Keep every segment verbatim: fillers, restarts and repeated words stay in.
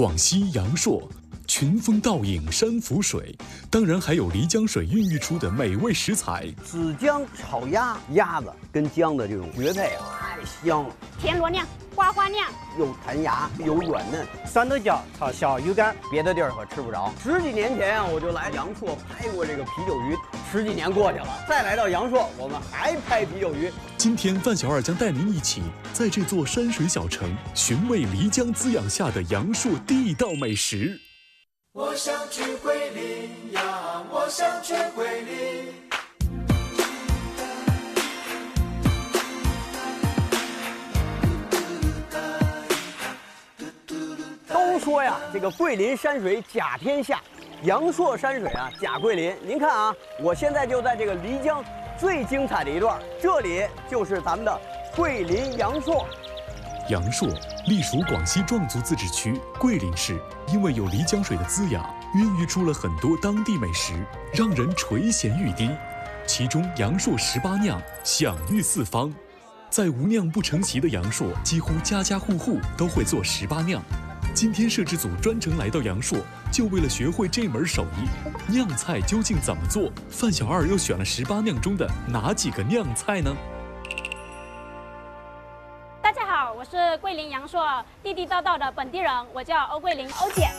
广西阳朔，群峰倒影山浮水，当然还有漓江水孕育出的美味食材。 紫姜炒鸭，鸭子跟姜的这种绝配啊，太香了。 田螺酿、瓜花酿， 又弹牙又软嫩。 山豆角炒小鱼干， 别的地儿可吃不着。十几年前啊，我就来阳朔拍过这个啤酒鱼，十几年过去了，再来到阳朔，我们还拍啤酒鱼。 今天范小二将带您一起在这座山水小城，寻味漓江滋养下的阳朔地道美食。 我想去桂林呀，我想去桂林。 都说呀，这个桂林山水甲天下，阳朔山水啊甲桂林。您看啊，我现在就在这个漓江最精彩的一段，这里就是咱们的桂林阳朔。 阳朔隶属广西壮族自治区桂林市，因为有漓江水的滋养，孕育出了很多当地美食，让人垂涎欲滴。其中阳朔十八酿享誉四方，在无酿不成席的阳朔，几乎家家户户都会做十八酿。今天摄制组专程来到阳朔，就为了学会这门手艺。酿菜究竟怎么做？范小二又选了十八酿中的哪几个酿菜呢？ 大家好，我是桂林阳朔地地道道的本地人，我叫欧桂林，欧姐。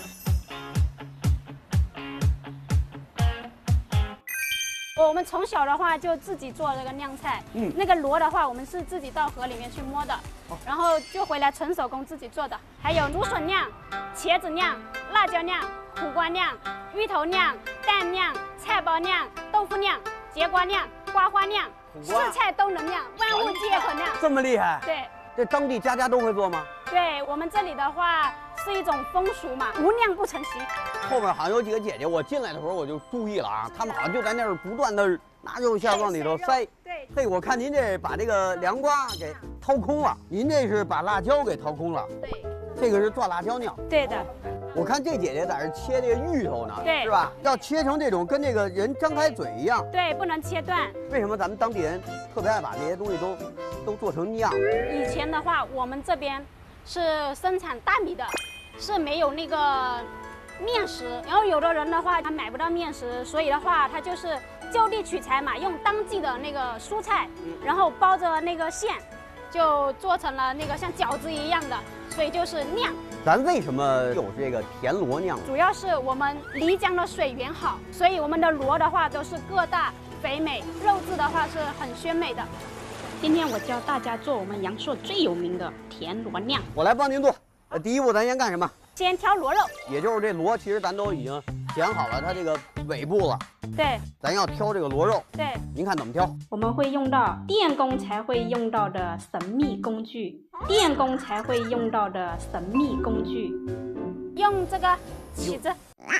我们从小的话就自己做这个酿菜，嗯，那个螺的话，我们是自己到河里面去摸的，哦、然后就回来纯手工自己做的。还有芦笋酿、茄子酿、辣椒酿、苦瓜酿、芋头酿、蛋酿、菜包酿、豆腐酿、节瓜酿、瓜花酿，是菜都能酿，万物皆可酿。 这么厉害？ 对。 这当地家家都会做吗？ 对我们这里的话是一种风俗嘛，无酿不成席。 后面好像有几个姐姐，我进来的时候我就注意了啊，她们好像就在那儿不断的拿肉馅往里头塞。 对， 嘿，我看您这把这个凉瓜给掏空了，您这是把辣椒给掏空了。 对， 这个是抓辣椒酿。 对的。 我看这姐姐在这切这个芋头呢， 对， 是吧？要切成这种跟这个人张开嘴一样。 对，不能切断。 为什么咱们当地人特别爱把这些东西都都做成酿？ 以前的话，我们这边是生产大米的，是没有那个面食。然后有的人的话，他买不到面食，所以的话，他就是就地取材嘛，用当季的那个蔬菜，然后包着那个馅，就做成了那个像饺子一样的，所以就是酿。 咱为什么有这个田螺酿？ 主要是我们漓江的水源好，所以我们的螺的话都是个大肥美，肉质的话是很鲜美的。今天我教大家做我们阳朔最有名的田螺酿。 我来帮您做。呃，第一步咱先干什么？ 先挑螺肉， 也就是这螺，其实咱都已经剪好了它这个尾部了。 对， 咱要挑这个螺肉。 对， 您看怎么挑？ 我们会用到电工才会用到的神秘工具，电工才会用到的神秘工具，用这个起子。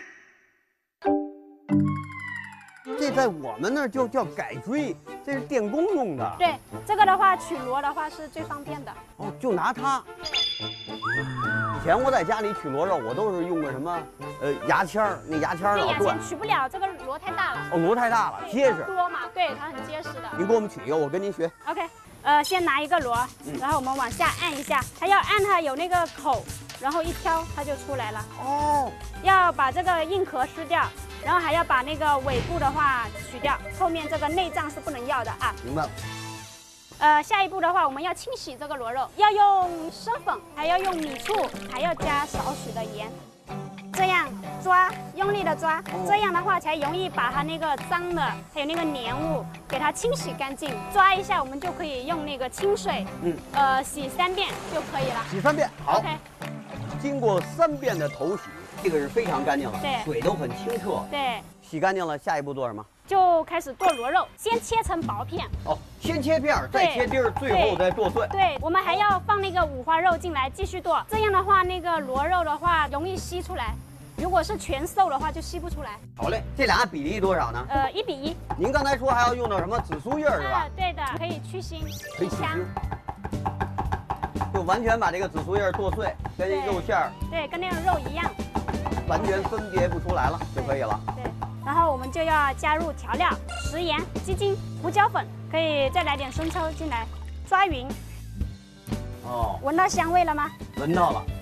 这在我们那儿就叫改锥，这是电工用的。 对，这个的话取螺的话是最方便的。 哦，就拿它。以前我在家里取螺肉，我都是用个什么，呃，牙签儿，那牙签儿老断。 取不了，这个螺太大了。 哦，螺太大了，结实。 多嘛，对，它很结实的。 您给我们取一个，我跟您学。 OK， 呃，先拿一个螺， 嗯、 然后我们往下按一下，它要按它有那个口，然后一挑它就出来了。哦。要把这个硬壳撕掉。然后还要把那个尾部的话取掉，后面这个内脏是不能要的啊。 明白了。 呃，下一步的话，我们要清洗这个螺肉，要用生粉，还要用米醋，还要加少许的盐，这样抓，用力的抓，哦、这样的话才容易把它那个脏的还有那个黏物给它清洗干净。抓一下，我们就可以用那个清水，嗯，呃，洗三遍就可以了。 洗三遍，好。 OK。 经过三遍的头洗。这个是非常干净了， 对， 水都很清澈。 对， 洗干净了，下一步做什么？ 就开始剁螺肉，先切成薄片。 哦，先切片儿，再切丁儿，最后再剁碎。 对，我们还要放那个五花肉进来继续剁，这样的话，那个螺肉的话容易吸出来。如果是全瘦的话，就吸不出来。 好嘞，这俩比例多少呢？ 呃，一比一。 您刚才说还要用到什么紫苏叶是吧？ 啊，对的，可以去腥， 可以去腥。就完全把这个紫苏叶剁碎，跟肉馅儿， 对，跟那个肉一样。 完全分别不出来了就可以了。 对，然后我们就要加入调料，食盐、鸡精、胡椒粉，可以再来点生抽进来，抓匀。哦，闻到香味了吗？ 闻到了。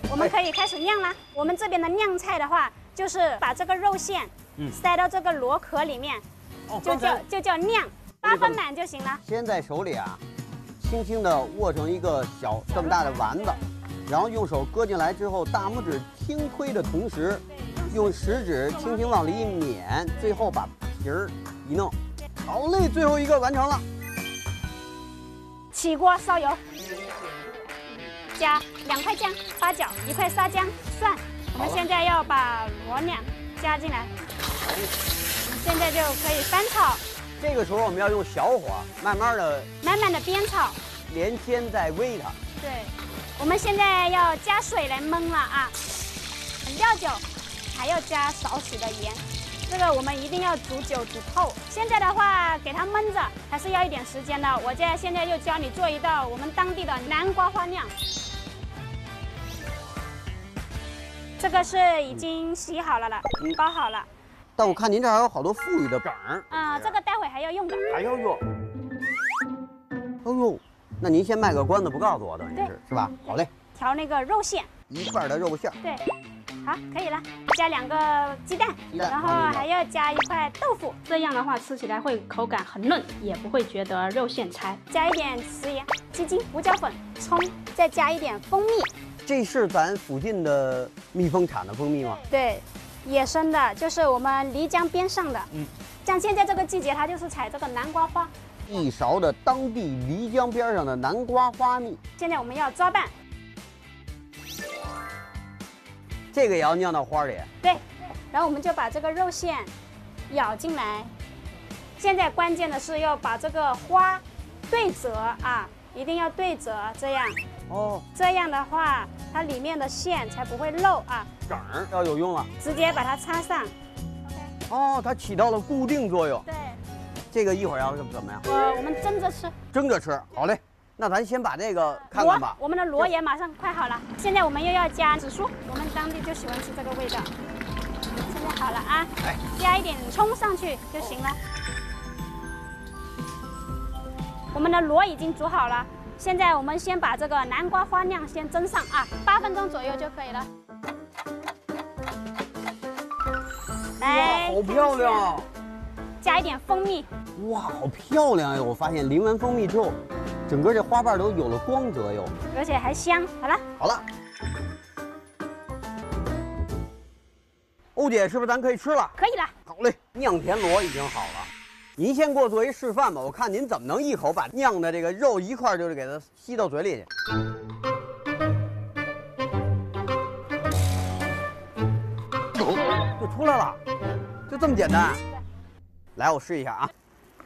我们可以开始酿啦。我们这边的酿菜的话，就是把这个肉馅，嗯，塞到这个螺壳里面，哦、就叫就叫酿，八分满就行了。 先在手里啊，轻轻地握成一个小这么大的丸子，然后用手搁进来之后，大拇指轻推的同时，用食指轻轻往里一碾，最后把皮儿一弄。好嘞，最后一个完成了。 起锅烧油，加两块姜、八角、一块沙姜、蒜。我们现在要把螺酿加进来，现在就可以翻炒。 这个时候我们要用小火，慢慢的、 慢慢的煸炒， 连煎再煨它。 对，我们现在要加水来焖了啊，料酒，还要加少许的盐。这个我们一定要煮久煮透。现在的话，给它焖着还是要一点时间的。我在现在就教你做一道我们当地的南瓜花酿。这个是已经洗好了了，嗯、包好了。 但我看您这还有好多富裕的梗儿。 啊、呃，这个待会还要用的。 还要用。哎呦，那您先卖个关子，不告诉我，等于是是吧？好嘞。 调那个肉馅。 一半的肉馅。 对。好，可以了，加两个鸡蛋，然后还要加一块豆腐，这样的话吃起来会口感很嫩，也不会觉得肉馅柴。加一点食盐、鸡精、胡椒粉、葱，再加一点蜂蜜。 这是咱附近的蜜蜂产的蜂蜜吗？ 对，野生的，就是我们漓江边上的。嗯，像现在这个季节，它就是采这个南瓜花。 一勺的当地漓江边上的南瓜花蜜。 现在我们要抓拌。 这个也要酿到花里。 对，然后我们就把这个肉馅舀进来。现在关键的是要把这个花对折啊，一定要对折，这样。哦。这样的话，它里面的馅才不会漏啊。 梗儿要有用了。 直接把它插上。 哦，它起到了固定作用。 对。 这个一会儿要怎么样？ 呃，我们蒸着吃。 蒸着吃，好嘞。那咱先把这个看看吧。 我们的螺也马上快好了，现在我们又要加紫苏，我们当地就喜欢吃这个味道。现在好了啊，哎，加一点葱上去就行了。我们的螺已经煮好了，现在我们先把这个南瓜花酿先蒸上啊，八分钟左右就可以了。 来，好漂亮！ 加一点蜂蜜。 哇，好漂亮呀！我发现淋完蜂蜜之后，整个这花瓣都有了光泽哟， 而且还香。好了， 好了，欧姐，是不是咱可以吃了？ 可以了。 好嘞，酿田螺已经好了，您先给我做一示范吧，我看您怎么能一口把酿的这个肉一块就是给它吸到嘴里去。就出来了，就这么简单。来，我试一下啊。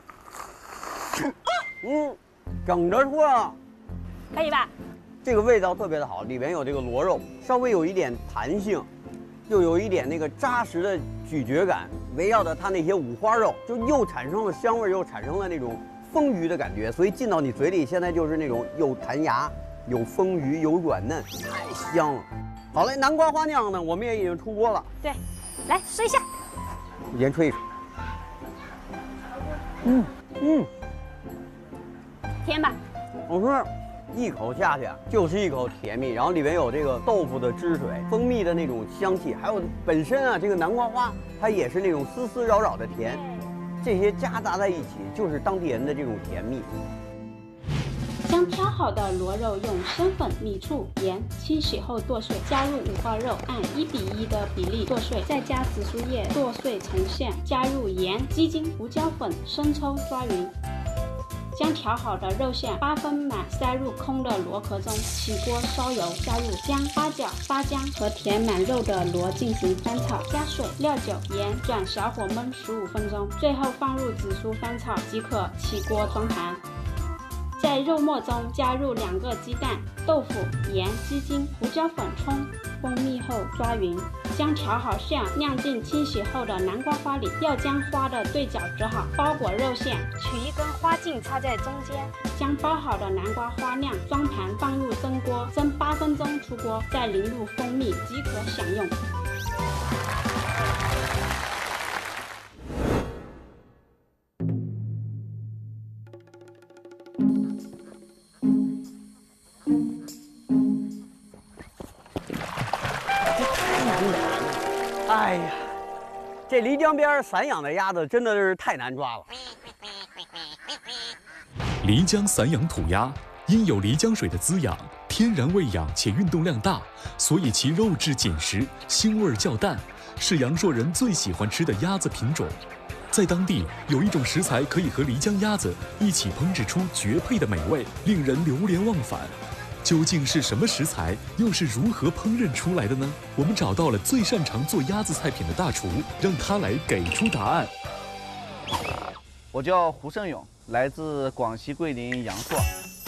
嗯，整着出来了， 可以吧？ 这个味道特别的好，里面有这个螺肉，稍微有一点弹性，又有一点那个扎实的咀嚼感，围绕着它那些五花肉，就又产生了香味，又产生了那种丰腴的感觉，所以进到你嘴里，现在就是那种有弹牙、有丰腴、有软嫩，太香了。好嘞，南瓜花酿呢，我们也已经出锅了。 对，来试一下， 先吹一吹。嗯嗯。 甜吧？ 我说，一口下去就是一口甜蜜，然后里面有这个豆腐的汁水、蜂蜜的那种香气，还有本身啊这个南瓜花它也是那种丝丝扰扰的甜，这些夹杂在一起就是当地人的这种甜蜜。 将挑好的螺肉用生粉、米醋、盐清洗后剁碎，加入五花肉，按一比一的比例剁碎，再加紫苏叶剁碎成馅，加入盐、鸡精、胡椒粉、生抽抓匀。将调好的肉馅八分满塞入空的螺壳中，起锅烧油，加入姜、八角、沙姜和填满肉的螺进行翻炒，加水、料酒、盐，转小火焖十五分钟，最后放入紫苏翻炒即可起锅装盘。在肉末中加入两个鸡蛋、豆腐、盐、鸡精、胡椒粉、葱、蜂蜜后抓匀，将调好馅酿进清洗后的南瓜花里，要将花的对角折好，包裹肉馅，取一根花茎插在中间，将包好的南瓜花酿装盘放入蒸锅，蒸八分钟出锅，再淋入蜂蜜即可享用。 哎呀，这漓江边散养的鸭子真的是太难抓了。 漓江散养土鸭因有漓江水的滋养，天然喂养且运动量大，所以其肉质紧实，腥味较淡，是阳朔人最喜欢吃的鸭子品种。在当地有一种食材可以和漓江鸭子一起烹制出绝配的美味，令人流连忘返。究竟是什么食材，又是如何烹饪出来的呢？我们找到了最擅长做鸭子菜品的大厨，让他来给出答案。 我叫胡胜勇，来自广西桂林阳朔。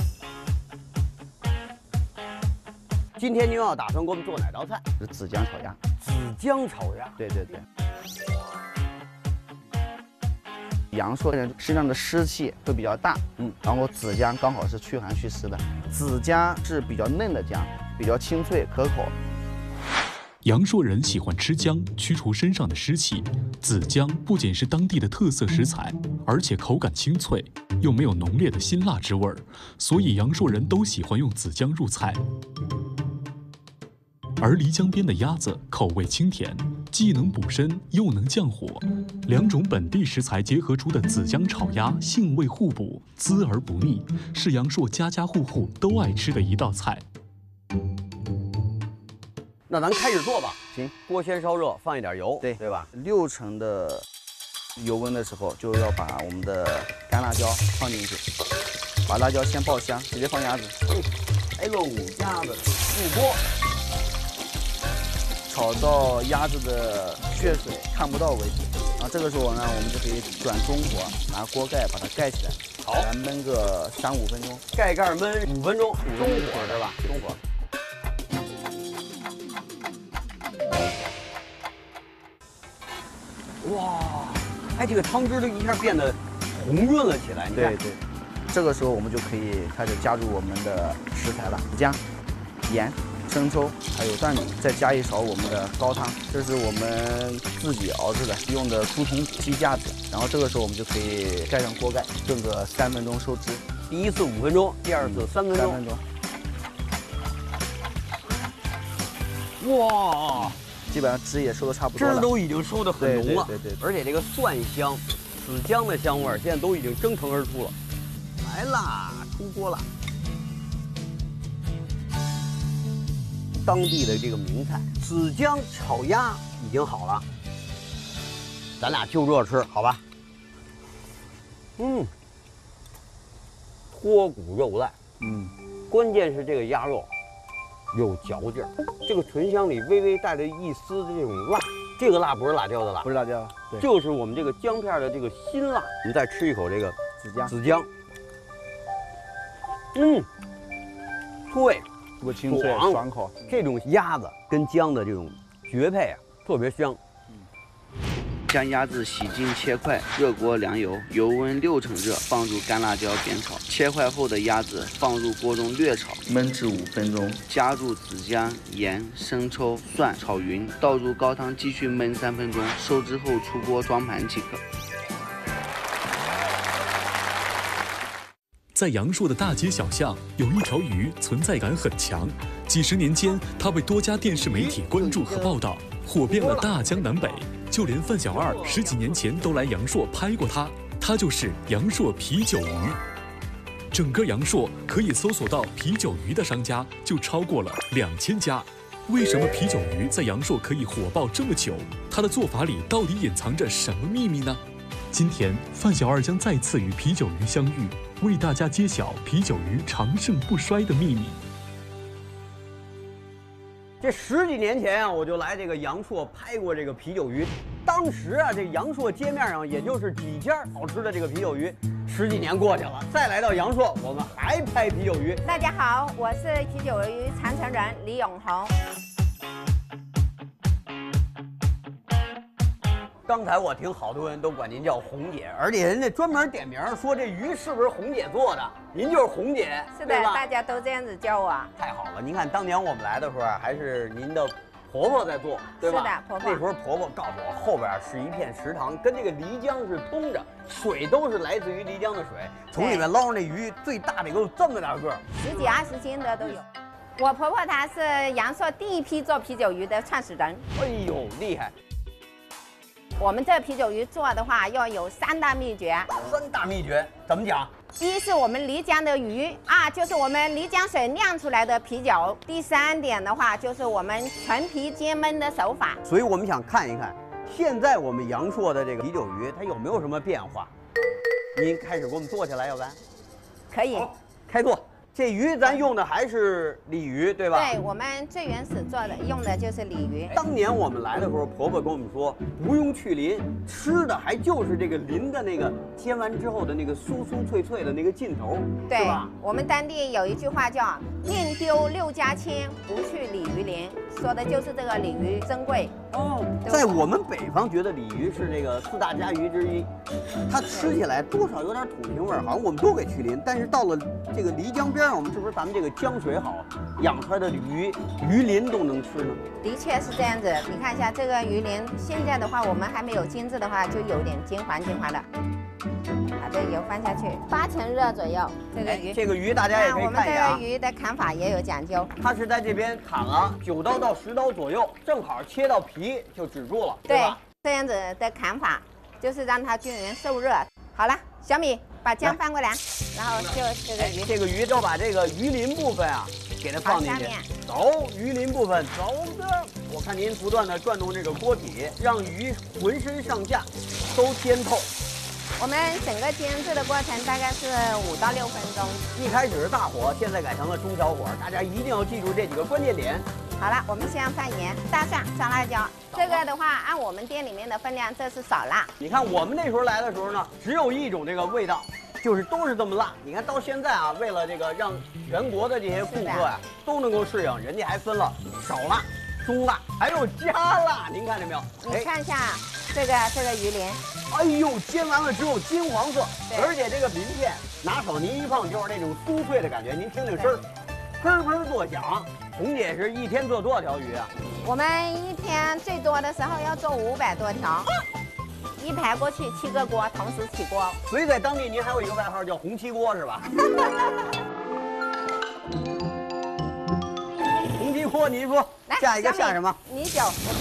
今天您要打算给我们做哪道菜？ 是子姜炒鸭。 子姜炒鸭。 对对对。阳朔人身上的湿气会比较大，嗯，然后子姜刚好是驱寒祛湿的。子姜是比较嫩的姜，比较清脆可口。 阳朔人喜欢吃姜，驱除身上的湿气。子姜不仅是当地的特色食材，而且口感清脆，又没有浓烈的辛辣之味儿，所以阳朔人都喜欢用子姜入菜。而漓江边的鸭子口味清甜，既能补身又能降火，两种本地食材结合出的子姜炒鸭性味互补，滋而不腻，是阳朔家家户户都爱吃的一道菜。 那咱开始做吧。 行， 锅先烧热，放一点油， 对对吧？ 六成的油温的时候，就要把我们的干辣椒放进去，把辣椒先爆香，直接放鸭子。 哎喽，鸭子入锅。 炒到鸭子的血水看不到为止，然后这个时候呢，我们就可以转中火，拿锅盖把它盖起来，好，来焖个三五分钟， 盖盖焖五分钟，中火对吧？中火。哇，哎，这个汤汁都一下变得红润了起来，你看。 对对。这个时候我们就可以开始加入我们的食材了，姜、盐。生抽还有蒜米，再加一勺我们的高汤，这是我们自己熬制的，用的猪筒鸡架子。然后这个时候我们就可以盖上锅盖，炖个三分钟收汁。 第一次五分钟，第二次三分钟。 三分钟。哇， 基本上汁也收的差不多了， 汁都已经收的很浓了。 对对 对, 对。 而且这个蒜香、子姜的香味儿现在都已经蒸腾而出了。来啦，出锅了。当地的这个名菜子姜炒鸭已经好了，咱俩就热吃，好吧？嗯，脱骨肉烂，嗯，关键是这个鸭肉有嚼劲儿，这个醇香里微微带着一丝的这种辣，这个辣不是辣椒的辣， 不是辣椒，对， 就是我们这个姜片的这个辛辣。你再吃一口这个子姜， 子姜，嗯，脆。 不清脆爽口， 这种鸭子跟姜的这种绝配啊，特别香。 将鸭子洗净切块，热锅凉油，油温六成热，放入干辣椒煸炒。切块后的鸭子放入锅中略炒，焖至五分钟，加入子姜、盐、生抽、蒜，炒匀，倒入高汤继续焖三分钟，收汁后出锅装盘即可。 在阳朔的大街小巷，有一条鱼存在感很强。几十年间，它被多家电视媒体关注和报道，火遍了大江南北。就连范小二十几年前都来阳朔拍过它，它就是阳朔啤酒鱼。整个阳朔可以搜索到啤酒鱼的商家就超过了两千家。为什么啤酒鱼在阳朔可以火爆这么久？它的做法里到底隐藏着什么秘密呢？今天，范小二将再次与啤酒鱼相遇，为大家揭晓啤酒鱼长盛不衰的秘密。 这十几年前啊，我就来这个阳朔拍过这个啤酒鱼。当时啊，这阳朔街面上也就是几家好吃的这个啤酒鱼。十几年过去了，再来到阳朔，我们还拍啤酒鱼。 大家好，我是啤酒鱼传承人李永红。 刚才我听好多人都管您叫红姐，而且人家专门点名说这鱼是不是红姐做的？您就是红姐， 是的，大家都这样子叫我。 太好了，您看当年我们来的时候还是您的婆婆在做，对吧？ 是的，婆婆。 那时候婆婆告诉我，后边是一片池塘，跟这个漓江是通着，水都是来自于漓江的水，从里面捞上那鱼，最大的有这么大个， 十几二十斤的都有。我婆婆她是阳朔第一批做啤酒鱼的创始人。 哎呦，厉害！ 我们这啤酒鱼做的话，要有三大秘诀。 三大秘诀怎么讲？ 一是我们漓江的鱼，二就是我们漓江水酿出来的啤酒，第三点的话就是我们纯皮煎焖的手法。 所以我们想看一看，现在我们阳朔的这个啤酒鱼它有没有什么变化？您开始给我们做起来，要不然？ 可以。 开做。这鱼咱用的还是鲤鱼，对吧？ 对，我们最原始做的用的就是鲤鱼。 当年我们来的时候，婆婆跟我们说，不用去鳞，吃的还就是这个鳞的那个煎完之后的那个酥酥脆脆的那个劲头， 对是吧？ 我们当地有一句话叫“宁丢六家亲，不去鲤鱼鳞”，说的就是这个鲤鱼珍贵。 哦，在我们北方觉得鲤鱼是这个四大家鱼之一，它吃起来多少有点土腥味儿，好像我们都给去鳞。但是到了这个漓江边上，我们是不是咱们这个江水好，养出来的鱼鱼鳞都能吃呢？ 的确是这样子。你看一下这个鱼鳞，现在的话我们还没有精致的话，就有点金黄金黄的。把这油放下去，八成热左右。这个鱼， 这个鱼大家也可以我们看一下啊。 这个鱼的砍法也有讲究， 它是在这边砍了九刀到十刀左右，正好切到皮就止住了，对对吧？ 这样子的砍法就是让它均匀受热。好了，小米把姜翻过来，然后就这个鱼， 这个鱼都把这个鱼鳞部分啊给它放进去好下面， 走鱼鳞部分走的。我看您不断的转动这个锅底，让鱼浑身上下都煎透。 我们整个煎制的过程大概是五到六分钟。 一开始是大火，现在改成了中小火，大家一定要记住这几个关键点。 好了，我们先放盐、大蒜、烧辣椒。这个的话，按我们店里面的分量，这是少辣。 你看我们那时候来的时候呢，只有一种这个味道，就是都是这么辣。你看到现在啊，为了这个让全国的这些顾客啊都能够适应，人家还分了少辣、中辣，还有加辣。您看见没有？ 你看一下这个这个鱼鳞， 哎呦，煎完了之后金黄色，而且这个鳞片拿手您一碰就是那种酥脆的感觉，您听听声儿，砰砰作响。红姐是一天做多少条鱼啊？ 我们一天最多的时候要做五百多条，一排过去七个锅同时起锅。 所以在当地您还有一个外号叫红漆锅是吧？红漆锅，您说下一个下什么？ 米酒。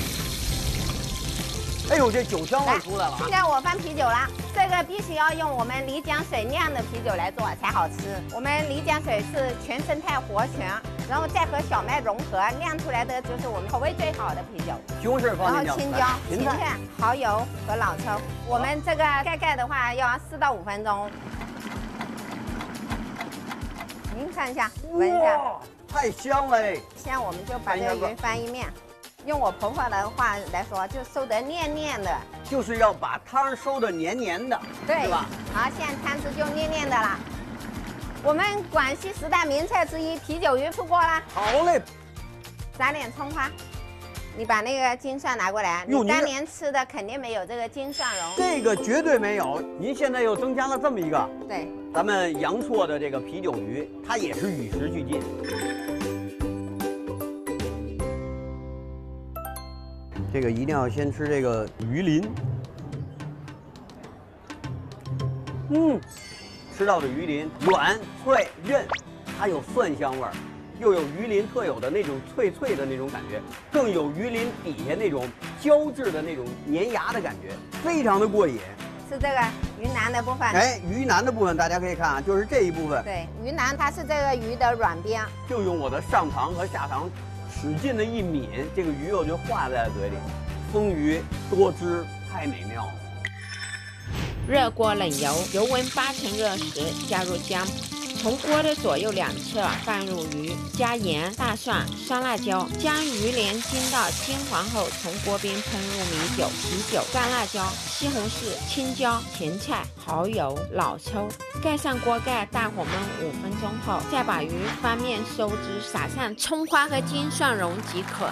哎呦，这酒香味出来了啊！ 现在我放啤酒了，这个必须要用我们漓江水酿的啤酒来做才好吃。我们漓江水是全生态活泉，然后再和小麦融合酿出来的，就是我们口味最好的啤酒。 西红柿放进去， 然后青椒、芹菜、蚝油和老抽。我们这个盖盖的话要四到五分钟。您看一下，闻一下， 太香了！ 现在我们就把这个鱼翻一面。用我婆婆的话来说，就收得黏黏的， 就是要把汤收得黏黏的， 对， 是吧？ 好，现在汤汁就黏黏的了。我们广西十大名菜之一啤酒鱼出锅啦。 好嘞， 撒点葱花，你把那个金蒜拿过来。你当年吃的肯定没有这个金蒜蓉， 这个绝对没有。您现在又增加了这么一个， 对， 咱们阳朔的这个啤酒鱼，它也是与时俱进。这个一定要先吃这个鱼鳞，嗯，吃到的鱼鳞软脆韧，它有蒜香味儿，又有鱼鳞特有的那种脆脆的那种感觉，更有鱼鳞底下那种胶质的那种粘牙的感觉，非常的过瘾。 是这个鱼腩的部分。 哎，鱼腩的部分大家可以看啊，就是这一部分。 对，鱼腩它是这个鱼的软边， 就用我的上膛和下膛使劲的一抿，这个鱼肉就化在嘴里，丰腴多汁，太美妙了。 热锅冷油，油温八成热时加入姜，从锅的左右两侧放入鱼，加盐、大蒜、烧辣椒，将鱼鳞煎到金黄后，从锅边喷入米酒、啤酒、干辣椒、西红柿、青椒、芹菜、蚝油、老抽，盖上锅盖，大火焖五分钟后，再把鱼翻面收汁，撒上葱花和金蒜蓉即可。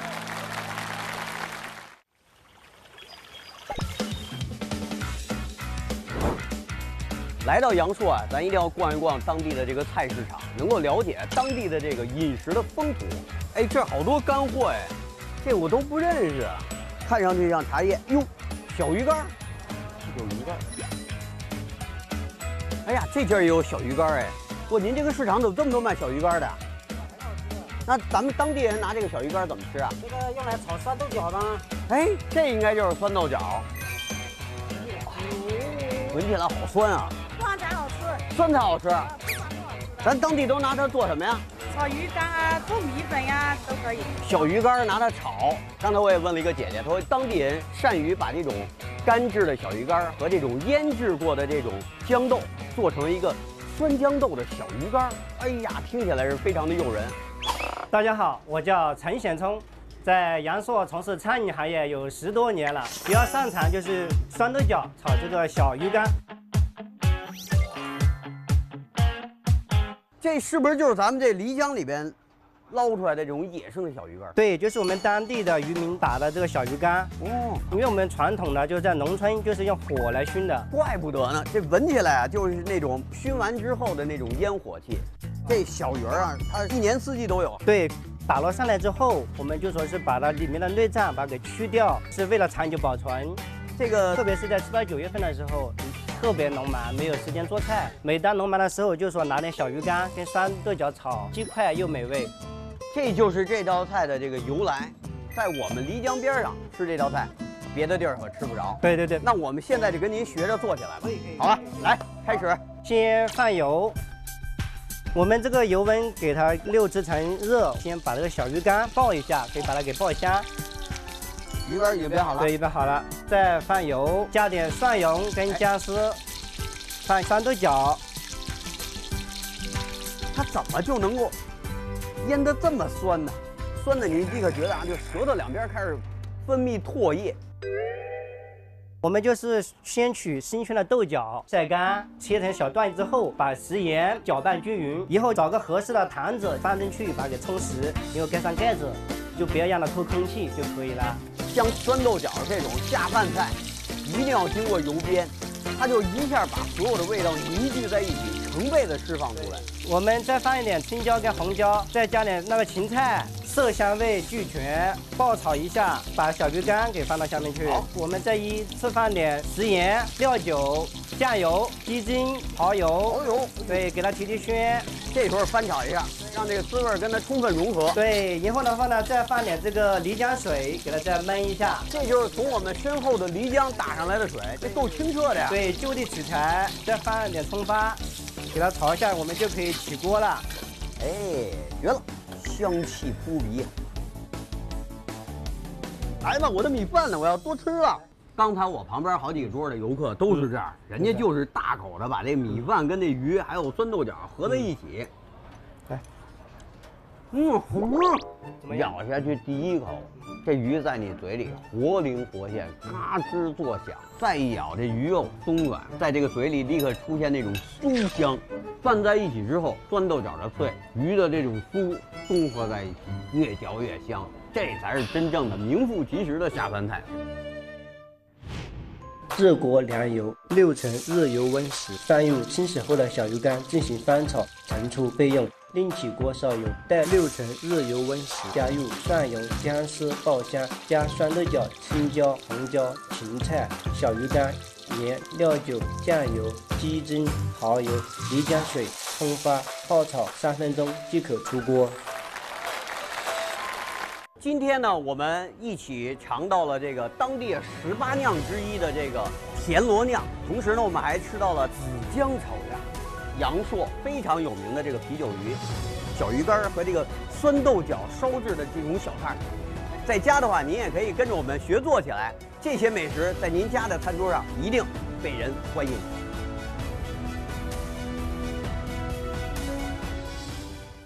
来到阳朔啊，咱一定要逛一逛当地的这个菜市场，能够了解当地的这个饮食的风土。哎，这好多干货哎，这我都不认识。看上去像茶叶，哟，小鱼干，有鱼干。哎呀，这家也有小鱼干哎。不，您这个市场怎么这么多卖小鱼干的？那咱们当地人拿这个小鱼干怎么吃啊？ 这个用来炒酸豆角呢。 哎，这应该就是酸豆角。 闻起来好酸啊！ 酸菜好吃， 酸菜好吃。咱当地都拿它做什么呀？ 炒鱼干啊，做米粉呀、都可以。 小鱼干拿它炒。刚才我也问了一个姐姐，她说当地人善于把这种干制的小鱼干和这种腌制过的这种豇豆做成一个酸豇豆的小鱼干。哎呀，听起来是非常的诱人。 大家好，我叫陈显聪，在阳朔从事餐饮行业有十多年了，比较擅长就是酸豆角炒这个小鱼干。 这是不是就是咱们这漓江里边捞出来的这种野生的小鱼干？ 对，就是我们当地的渔民打的这个小鱼干。哦，因为我们传统的就是在农村就是用火来熏的。 怪不得呢，这闻起来啊，就是那种熏完之后的那种烟火气。这小鱼儿啊，它一年四季都有。 对，打捞上来之后，我们就说是把它里面的内脏把它给去掉，是为了长久保存。这个特别是在七八九月份的时候，特别农忙，没有时间做菜。每当农忙的时候，就说拿点小鱼干跟酸豆角炒，既快又美味。 这就是这道菜的这个由来，在我们漓江边上吃这道菜，别的地儿可吃不着。 对对对， 那我们现在就跟您学着做起来吧。好了，来开始， 先放油。我们这个油温给它六七成热，先把这个小鱼干爆一下，可以把它给爆香。 鱼干已经煸好了， 对，煸好了，再放油，加点蒜蓉跟姜丝，放酸豆角。 它怎么就能够腌得这么酸呢？酸的你立刻觉得啊，就舌头两边开始分泌唾液。 我们就是先取新鲜的豆角，晒干，切成小段之后，把食盐搅拌均匀，以后找个合适的坛子放进去，把它给冲实，然后盖上盖子，就不要让它透空气就可以了。 像酸豆角这种下饭菜，一定要经过油煸，它就一下把所有的味道凝聚在一起，成倍的释放出来。 我们再放一点青椒跟红椒，再加点那个芹菜，色香味俱全，爆炒一下，把小鱼干给放到下面去。我们再依次放点食盐、料酒、酱油、鸡精、蚝油， 蚝油， 对，给它提提鲜。 这时候翻炒一下，让这个滋味跟它充分融合。 对，然后的话呢，再放点这个漓江水，给它再焖一下。 这就是从我们身后的漓江打上来的水，这够清澈的呀。 对，就地取材，再放点葱花，给它炒一下，我们就可以起锅了。 哎，绝了，香气扑鼻。来吧，我的米饭呢？我要多吃了。刚才我旁边好几桌的游客都是这样，嗯、人家就是大口的把这米饭跟这鱼还有酸豆角合在一起。来、嗯，嗯，咬下去第一口，这鱼在你嘴里活灵活现，嘎吱作响。再一咬，这鱼肉松软，在这个嘴里立刻出现那种酥香。拌在一起之后，酸豆角的脆，鱼的这种酥综合在一起，越嚼越香。这才是真正的名副其实的下饭菜。 热锅凉油，六成热油温时，放入清洗后的小鱼干进行翻炒，盛出备用。另起锅烧油，待六成热油温时，加入蒜蓉、姜丝爆香，加酸豆角、青椒、红椒、芹菜、小鱼干、盐、料酒、酱油、鸡精、蚝油、漓江水、葱花，泡炒三分钟即可出锅。 今天呢，我们一起尝到了这个当地十八酿之一的这个田螺酿，同时呢，我们还吃到了子姜炒鸭，阳朔非常有名的这个啤酒鱼、小鱼干和这个酸豆角烧制的这种小菜。在家的话，您也可以跟着我们学做起来，这些美食在您家的餐桌上一定被人欢迎。